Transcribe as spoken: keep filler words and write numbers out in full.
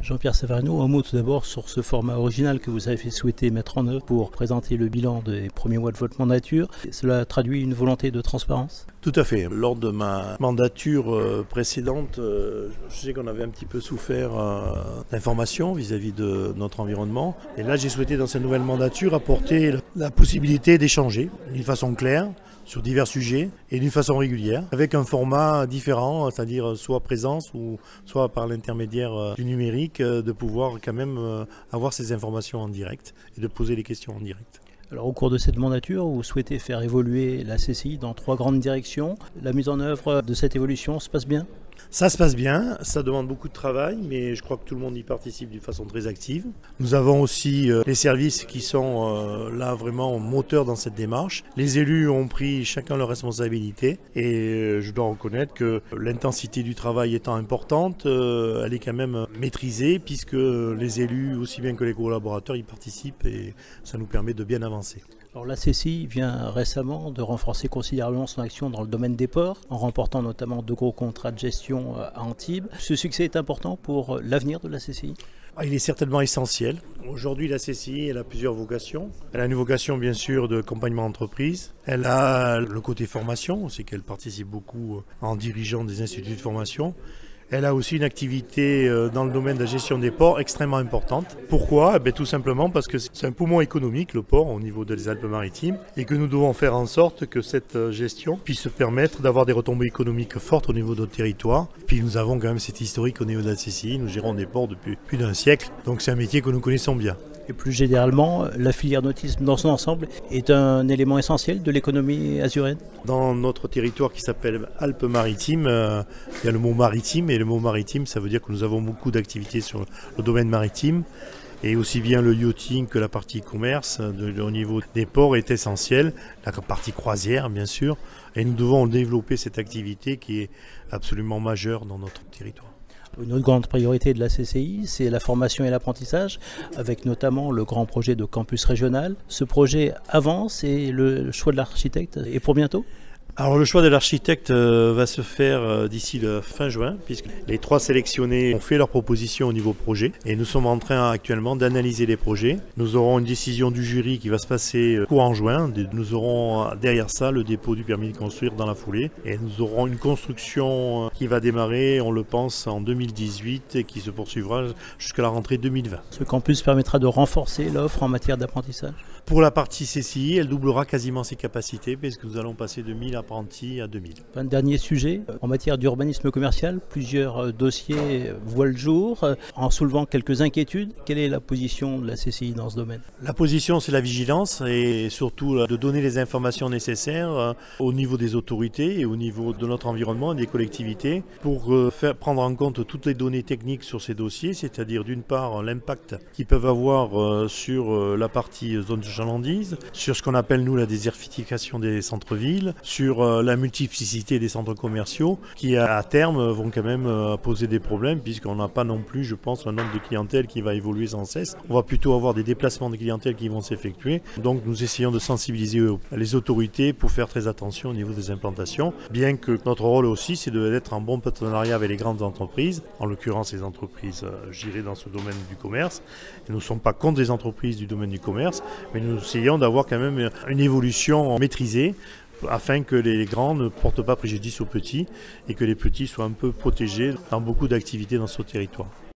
Jean-Pierre Savarino, un mot tout d'abord sur ce format original que vous avez souhaité mettre en œuvre pour présenter le bilan des premiers mois de votre mandature. Cela traduit une volonté de transparence? Tout à fait. Lors de ma mandature précédente, je sais qu'on avait un petit peu souffert d'informations vis-à-vis de notre environnement. Et là, j'ai souhaité dans cette nouvelle mandature apporter la possibilité d'échanger d'une façon claire sur divers sujets et d'une façon régulière, avec un format différent, c'est-à-dire soit présence ou soit par l'intermédiaire du numérique, de pouvoir quand même avoir ces informations en direct et de poser les questions en direct. Alors, au cours de cette mandature, vous souhaitez faire évoluer la C C I dans trois grandes directions. La mise en œuvre de cette évolution se passe bien? Ça se passe bien, ça demande beaucoup de travail, mais je crois que tout le monde y participe d'une façon très active. Nous avons aussi euh, les services qui sont euh, là vraiment moteurs dans cette démarche. Les élus ont pris chacun leurs responsabilités et euh, je dois reconnaître que l'intensité du travail étant importante, euh, elle est quand même maîtrisée puisque les élus, aussi bien que les collaborateurs, y participent et ça nous permet de bien avancer. Alors, la C C I vient récemment de renforcer considérablement son action dans le domaine des ports, en remportant notamment de gros contrats de gestion à Antibes. Ce succès est important pour l'avenir de la C C I? Ah, il est certainement essentiel. Aujourd'hui, la C C I, elle a plusieurs vocations. Elle a une vocation, bien sûr, de accompagnement d'entreprise. Elle a le côté formation, c'est qu'elle participe beaucoup en dirigeant des instituts de formation. Elle a aussi une activité dans le domaine de la gestion des ports extrêmement importante. Pourquoi? Eh bien, tout simplement parce que c'est un poumon économique, le port, au niveau des Alpes-Maritimes, et que nous devons faire en sorte que cette gestion puisse permettre d'avoir des retombées économiques fortes au niveau de notre territoire. Puis nous avons quand même cette historique au niveau de la C C I, nous gérons des ports depuis plus d'un siècle, donc c'est un métier que nous connaissons bien. Et plus généralement, la filière nautisme dans son ensemble est un élément essentiel de l'économie azuréenne? Dans notre territoire qui s'appelle Alpes-Maritimes, euh, il y a le mot maritime, et le mot maritime, ça veut dire que nous avons beaucoup d'activités sur le domaine maritime. Et aussi bien le yachting que la partie commerce de, de, au niveau des ports est essentielle, la partie croisière bien sûr, et nous devons développer cette activité qui est absolument majeure dans notre territoire. Une autre grande priorité de la C C I, c'est la formation et l'apprentissage, avec notamment le grand projet de campus régional. Ce projet avance et le choix de l'architecte est pour bientôt? Alors le choix de l'architecte euh, va se faire euh, d'ici le fin juin, puisque les trois sélectionnés ont fait leurs propositions au niveau projet et nous sommes en train actuellement d'analyser les projets. Nous aurons une décision du jury qui va se passer euh, courant juin. Nous aurons euh, derrière ça le dépôt du permis de construire dans la foulée et nous aurons une construction euh, qui va démarrer, on le pense, en deux mille dix-huit et qui se poursuivra jusqu'à la rentrée deux mille vingt. Ce campus permettra de renforcer l'offre en matière d'apprentissage? Pour la partie C C I, elle doublera quasiment ses capacités puisque nous allons passer de mille apprentis à deux mille. Un dernier sujet, en matière d'urbanisme commercial, plusieurs dossiers voient le jour. En soulevant quelques inquiétudes, quelle est la position de la C C I dans ce domaine? La position, c'est la vigilance et surtout de donner les informations nécessaires au niveau des autorités et au niveau de notre environnement et des collectivités pour faire prendre en compte toutes les données techniques sur ces dossiers, c'est-à-dire d'une part l'impact qu'ils peuvent avoir sur la partie zone de chalandise, sur ce qu'on appelle nous la désertification des centres-villes, sur la multiplicité des centres commerciaux qui à terme vont quand même poser des problèmes puisqu'on n'a pas non plus, je pense, un nombre de clientèle qui va évoluer sans cesse. On va plutôt avoir des déplacements de clientèle qui vont s'effectuer. Donc nous essayons de sensibiliser les autorités pour faire très attention au niveau des implantations, bien que notre rôle aussi c'est d'être en bon partenariat avec les grandes entreprises, en l'occurrence les entreprises gérées dans ce domaine du commerce. Et nous ne sommes pas contre les entreprises du domaine du commerce, mais nous essayons d'avoir quand même une évolution maîtrisée afin que les grands ne portent pas préjudice aux petits et que les petits soient un peu protégés dans beaucoup d'activités dans ce territoire.